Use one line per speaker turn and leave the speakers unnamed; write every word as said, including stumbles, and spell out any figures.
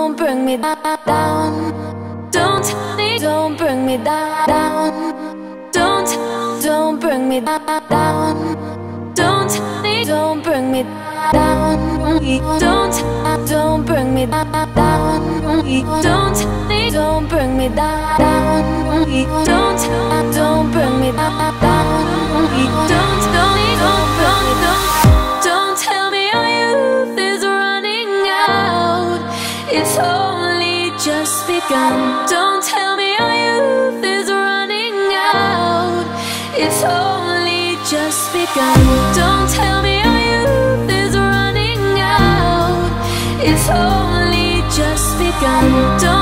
don't bring me down. Don't, don't bring me down. Don't, don't bring me down. Don't, don't bring me down. Don't, don't bring me down. Don't, don't bring me down. Don't, don't bring me down. Don't, don't, don't, don't, don't tell me our youth is running out. It's only just begun. Don't tell me our youth is running out. It's only just begun. Don't tell me our youth is running out. It's only just begun. Don't